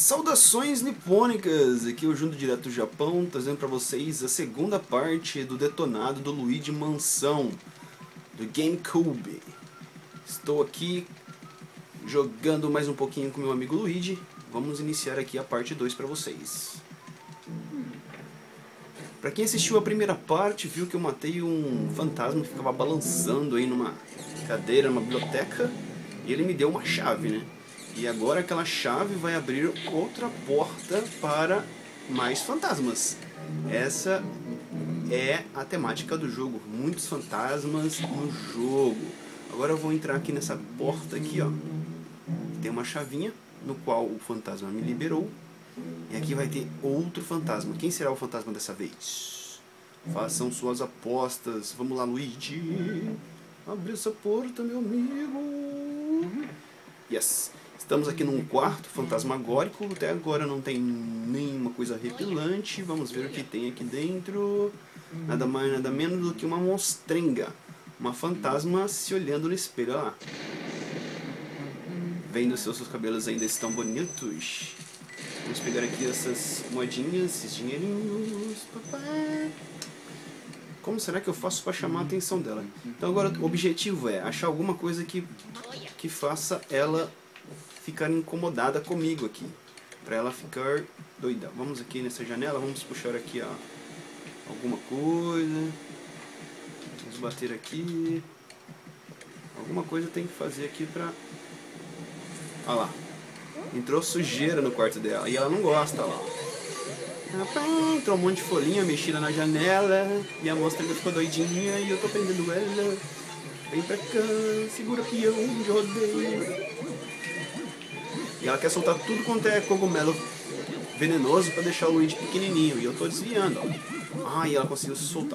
Saudações nipônicas! Aqui eu Jundo direto do Japão, trazendo para vocês a segunda parte do detonado do Luigi Mansão, do GameCube. Estou aqui jogando mais um pouquinho com meu amigo Luigi. Vamos iniciar aqui a parte 2 para vocês. Para quem assistiu a primeira parte, viu que eu matei um fantasma que ficava balançando aí numa cadeira, numa biblioteca, e ele me deu uma chave, né? E agora aquela chave vai abrir outra porta para mais fantasmas. Essa é a temática do jogo, muitos fantasmas no jogo. Agora eu vou entrar aqui nessa porta aqui, ó. Tem uma chavinha no qual o fantasma me liberou. E aqui vai ter outro fantasma. Quem será o fantasma dessa vez? Façam suas apostas. Vamos lá, Luigi. Abre essa porta, meu amigo. Yes. Estamos aqui num quarto fantasmagórico. Até agora não tem nenhuma coisa arrepilante. Vamos ver o que tem aqui dentro. Nada mais, nada menos do que uma monstrenga. Uma fantasma se olhando no espelho. Olha lá. Vendo se os seus cabelos ainda estão bonitos. Vamos pegar aqui essas moedinhas, esses dinheirinhos. Papai. Como será que eu faço para chamar a atenção dela? Então agora o objetivo é achar alguma coisa que faça ela ficar incomodada comigo aqui. Para ela ficar doida. Vamos aqui nessa janela, vamos puxar aqui ó, alguma coisa. Vamos bater aqui. Alguma coisa tem que fazer aqui para... Olha lá. Entrou sujeira no quarto dela e ela não gosta lá. Entrou um monte de folhinha mexida na janela e a moça ainda ficou doidinha e eu tô prendendo ela. Vem pra cá, segura peão de rodeio. E ela quer soltar tudo quanto é cogumelo venenoso pra deixar o Luigi pequenininho. E eu tô desviando. Ah, e ela conseguiu se soltar.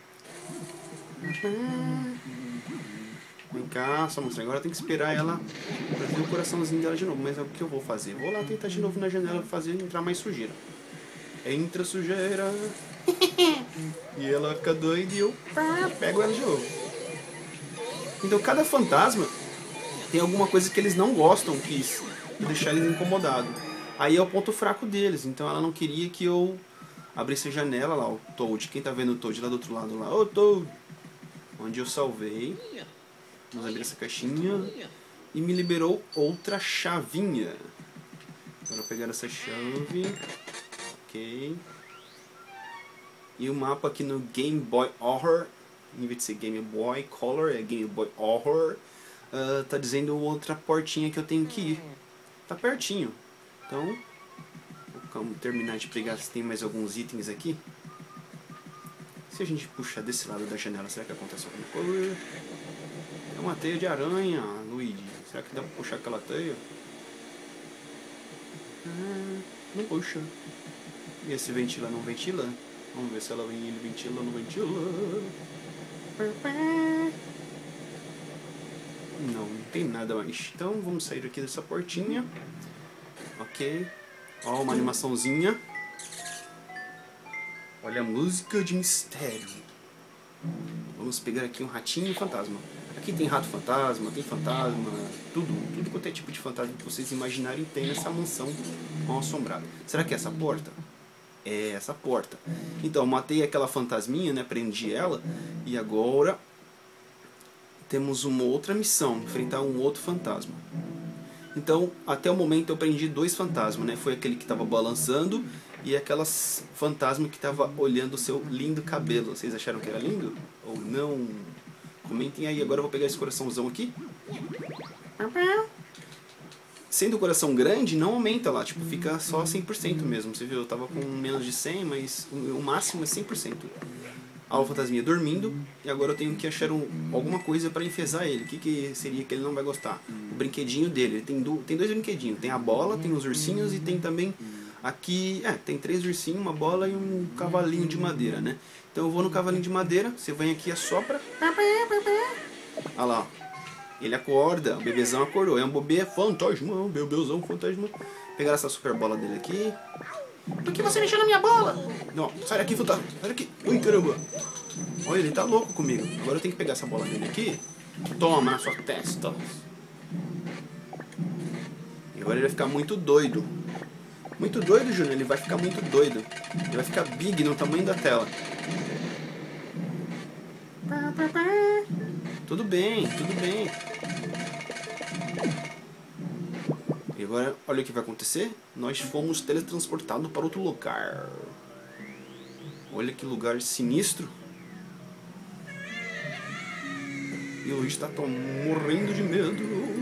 Vem cá, só mostrar. Agora tem que esperar ela fazer o coraçãozinho dela de novo. Mas é o que eu vou fazer. Vou lá tentar de novo na janela fazer entrar mais sujeira. Entra sujeira. E ela fica doida e eu pego ela de novo. Então cada fantasma tem alguma coisa que eles não gostam, que deixar eles incomodados. Aí é o ponto fraco deles. Então ela não queria que eu abrisse a janela lá, o Toad. Quem tá vendo o Toad lá do outro lado lá? Ô Toad! Onde eu salvei. Vamos abrir essa caixinha. E me liberou outra chavinha. Agora eu pegar essa chave. Ok. E o mapa aqui no Game Boy Horror, em vez de ser Game Boy Color, é Game Boy Horror. Tá dizendo outra portinha que eu tenho que ir. Tá pertinho. Então, vamos terminar de pegar se tem mais alguns itens aqui. Se a gente puxar desse lado da janela, será que acontece alguma coisa? É uma teia de aranha, Luigi. Será que dá pra puxar aquela teia? Não puxa. E esse ventila não ventila? Vamos ver se ela ele ventila ou não ventila. Não tem nada mais. Então vamos sair aqui dessa portinha. Ok. Ó, uma animaçãozinha. Olha a música de mistério. Vamos pegar aqui um ratinho fantasma. Aqui tem rato fantasma, tem fantasma, tudo quanto é tipo de fantasma que vocês imaginarem tem nessa mansão mal assombrada. Será que é essa porta? É essa porta. Então, matei aquela fantasminha, né? Prendi ela. E agora temos uma outra missão, enfrentar um outro fantasma. Então, até o momento eu prendi dois fantasmas, né? Foi aquele que estava balançando e aquelas fantasma que estava olhando o seu lindo cabelo. Vocês acharam que era lindo? Ou não? Comentem aí. Agora eu vou pegar esse coraçãozão aqui. Sendo o coração grande, não aumenta lá. Tipo, fica só 100% mesmo. Você viu? Eu tava com menos de 100, mas o máximo é 100%. A fantasminha dormindo. E agora eu tenho que achar alguma coisa para enfesar ele. O que seria que ele não vai gostar? O brinquedinho dele. Ele tem dois brinquedinhos. Tem a bola, tem os ursinhos e tem também... Aqui, tem 3 ursinhos, uma bola e um cavalinho de madeira, né? Então eu vou no cavalinho de madeira, você vem aqui e assopra. Olha lá, ele acorda, o bebezão acordou. É um bebê fantasma, um bebezão fantasma. Pegar essa super bola dele aqui. Por que você mexeu na minha bola? Não, sai daqui, fantasma, sai daqui. Ui, caramba. Olha, ele tá louco comigo. Agora eu tenho que pegar essa bola dele aqui. Toma na sua testa. E agora ele vai ficar muito doido. Muito doido, Júnior. Ele vai ficar muito doido. Ele vai ficar big no tamanho da tela. Tudo bem, tudo bem. E agora, olha o que vai acontecer. Nós fomos teletransportados para outro lugar. Olha que lugar sinistro. E o Luigi está morrendo de medo.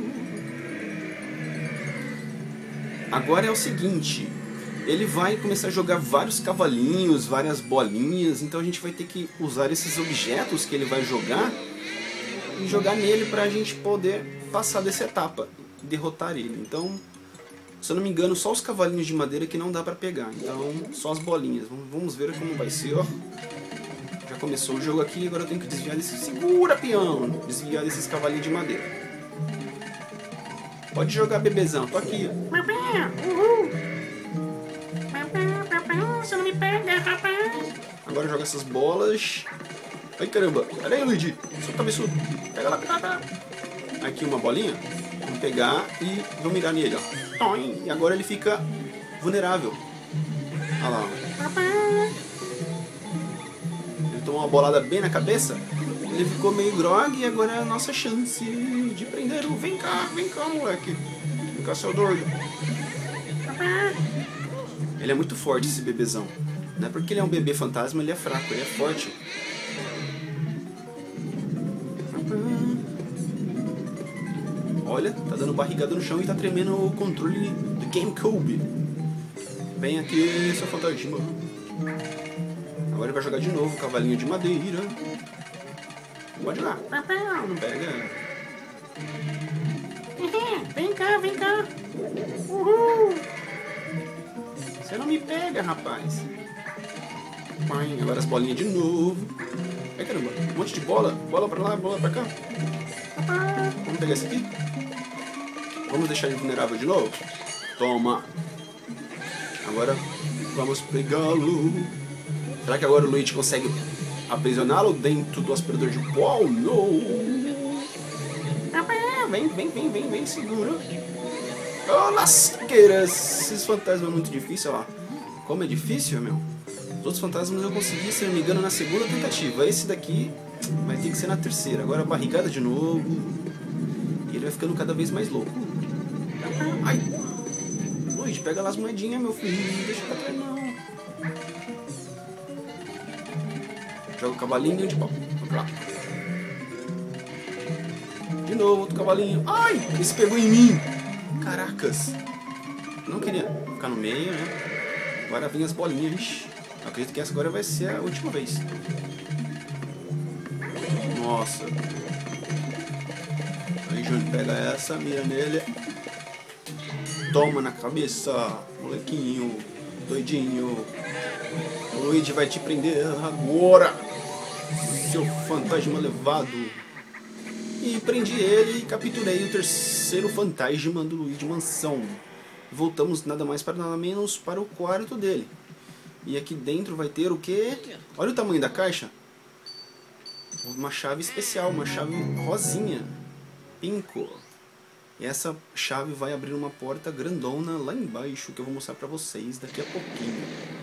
Agora é o seguinte. Ele vai começar a jogar vários cavalinhos, várias bolinhas. Então a gente vai ter que usar esses objetos que ele vai jogar e jogar nele pra gente poder passar dessa etapa, derrotar ele. Então, se eu não me engano, só os cavalinhos de madeira que não dá pra pegar. Então, só as bolinhas. Vamos ver como vai ser, ó. Já começou o jogo aqui, agora eu tenho que desviar desse... Segura, peão! Desviar desses cavalinhos de madeira. Pode jogar, bebezão. Tô aqui. Uhul. Você não me pega, rapaz. Agora joga essas bolas. Ai, caramba. Olha aí, Luigi. Seu cabeçudo. Pega lá, pega lá. Aqui uma bolinha. Vamos pegar e vamos mirar nele, ó. E agora ele fica vulnerável. Olha lá. Ele tomou uma bolada bem na cabeça. Ele ficou meio grog e agora é a nossa chance de prender o... Vem cá, moleque. Vem cá, seu doido. Ele é muito forte, esse bebezão. Não é porque ele é um bebê fantasma, ele é fraco, ele é forte. Olha, tá dando barrigada no chão e tá tremendo o controle do GameCube. Vem aqui, seu fantasma. Agora ele vai jogar de novo, cavalinho de madeira. Pode jogar. Não pega. Vem cá. Uhul. Você não me pega, rapaz. Agora as bolinhas de novo. Ai, caramba, um monte de bola. Bola pra lá, bola pra cá. Vamos pegar esse aqui. Vamos deixar ele vulnerável de novo. Toma. Agora vamos pegá-lo. Será que agora o Luigi consegue aprisioná-lo dentro do aspirador de pó? Não. Vem, segura. Oh, lasqueiras. Esses fantasmas é muito difícil, ó. Como é difícil, meu. Os outros fantasmas eu consegui, se não me engano, na segunda tentativa. Esse daqui vai ter que ser na terceira. Agora a barrigada de novo. E ele vai ficando cada vez mais louco. Ai. Luigi, pega lá as moedinhas, meu filho. Não deixa pra trás, não. Joga o cavalinho de pau. Vamos lá. De novo, outro cavalinho. Ai, esse pegou em mim. Caracas. Não queria ficar no meio, né? Agora vem as bolinhas. Eu acredito que essa agora vai ser a última vez. Nossa. Aí, Júnior, pega essa, mira nele. Toma na cabeça, molequinho, doidinho. O Luigi vai te prender agora, seu fantasma levado. E prendi ele e capturei o terceiro fantasma do Luigi Mansão. Voltamos nada mais para nada menos para o quarto dele. E aqui dentro vai ter o quê? Olha o tamanho da caixa. Uma chave especial, uma chave rosinha. Pinco. E essa chave vai abrir uma porta grandona lá embaixo que eu vou mostrar para vocês daqui a pouquinho.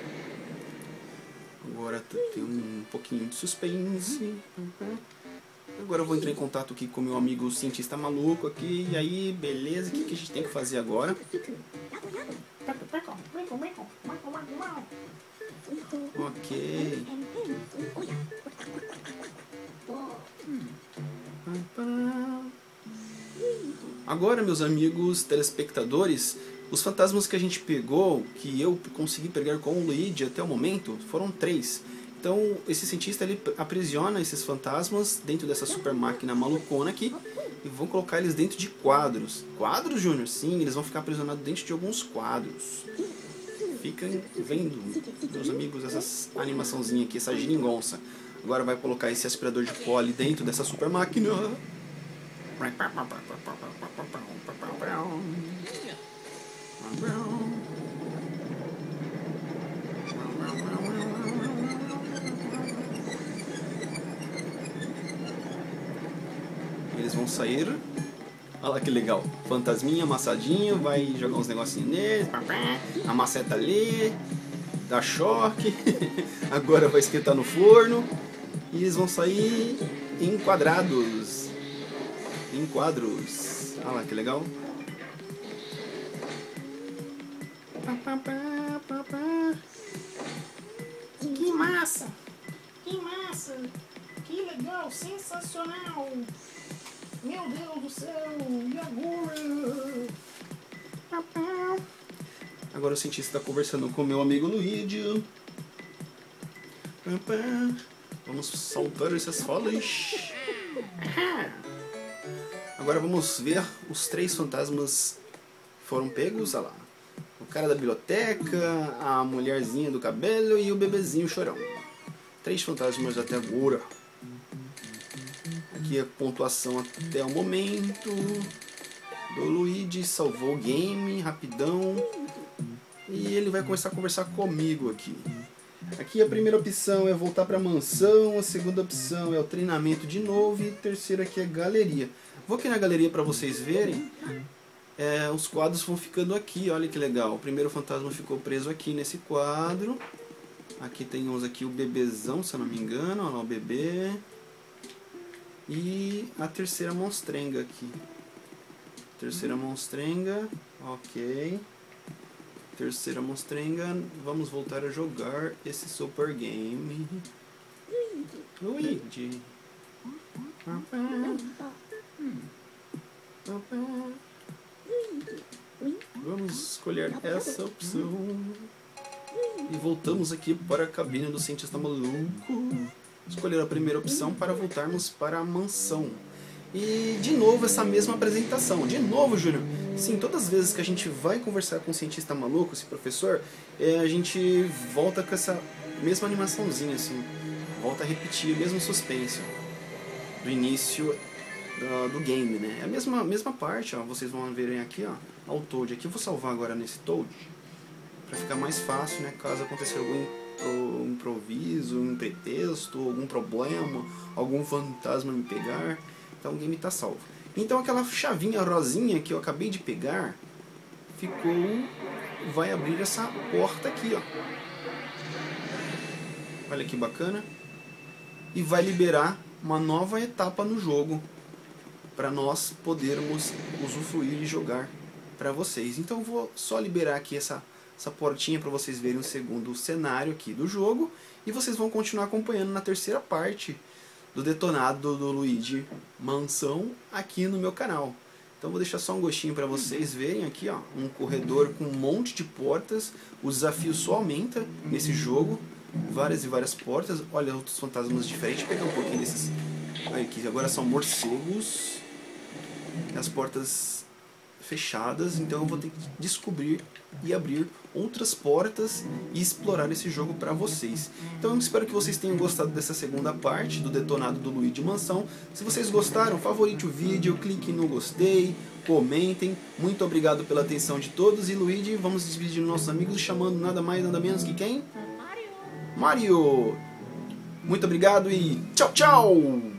Agora tem um pouquinho de suspense. Agora eu vou entrar em contato aqui com meu amigo cientista maluco aqui. E aí, beleza? O que a gente tem que fazer agora? Ok. Agora, meus amigos telespectadores, os fantasmas que a gente pegou, que eu consegui pegar com o Luigi até o momento, foram 3. Então, esse cientista ele aprisiona esses fantasmas dentro dessa super máquina malucona aqui e vão colocar eles dentro de quadros. Quadros, Júnior? Sim, eles vão ficar aprisionados dentro de alguns quadros. Fiquem vendo, meus amigos, essa animaçãozinha aqui, essa geringonça. Agora vai colocar esse aspirador de pó ali dentro dessa super máquina. Eles vão sair Olha lá que legal. Fantasminha, amassadinho, vai jogar uns negocinhos nele, a maceta ali, dá choque. Agora vai esquentar no forno. E eles vão sair enquadrados. Em quadros. Olha lá que legal. Que massa! Que massa! Que legal! Sensacional! Meu Deus do céu! E agora? Agora o cientista está conversando com meu amigo Luigi. Vamos saltar essas folhas. Agora vamos ver os 3 fantasmas foram pegos. Olha lá. O cara da biblioteca, a mulherzinha do cabelo e o bebezinho chorão. 3 fantasmas até agora. Aqui a pontuação até o momento. Do Luigi salvou o game rapidão. E ele vai começar a conversar comigo aqui. Aqui a primeira opção é voltar para a mansão, a segunda opção é o treinamento de novo e a terceira aqui é galeria. Vou aqui na galeria para vocês verem. Os quadros vão ficando aqui, olha que legal. O primeiro fantasma ficou preso aqui nesse quadro. Aqui tem uns aqui, o bebezão, se eu não me engano, olha lá o bebê. E a terceira monstrenga aqui. Terceira monstrenga, ok. Terceira monstrenga, vamos voltar a jogar esse super game. Luigi. Vamos escolher essa opção. E voltamos aqui para a cabine do cientista maluco. Escolher a primeira opção para voltarmos para a mansão. E de novo essa mesma apresentação. De novo, Júnior. Sim, todas as vezes que a gente vai conversar com o cientista maluco, esse professor, a gente volta com essa mesma animaçãozinha, assim. Volta a repetir o mesmo suspense do início do game, né? É a mesma parte, ó. Vocês vão verem aqui, ó. Ó, o Toad. Aqui eu vou salvar agora nesse Toad, para ficar mais fácil, né? Caso aconteça algum improviso, um pretexto, algum problema, algum fantasma me pegar. Então o game está salvo. Então aquela chavinha rosinha que eu acabei de pegar vai abrir essa porta aqui, ó. Olha que bacana. E vai liberar uma nova etapa no jogo para nós podermos usufruir e jogar para vocês. Então eu vou só liberar aqui essa portinha para vocês verem o segundo cenário aqui do jogo e vocês vão continuar acompanhando na terceira parte do detonado do Luigi Mansão aqui no meu canal. Então vou deixar só um gostinho para vocês verem aqui, ó, um corredor com um monte de portas. O desafio só aumenta nesse jogo, várias e várias portas. Olha, outros fantasmas diferentes. Vou pegar um pouquinho desses aqui. Agora são morcegos, as portas fechadas, então eu vou ter que descobrir e abrir outras portas e explorar esse jogo para vocês. Então eu espero que vocês tenham gostado dessa segunda parte do detonado do Luigi Mansão. Se vocês gostaram, favorite o vídeo, clique no gostei, comentem. Muito obrigado pela atenção de todos e Luigi, vamos despedir dos nossos amigos chamando nada mais nada menos que quem? Mario! Muito obrigado e tchau, tchau!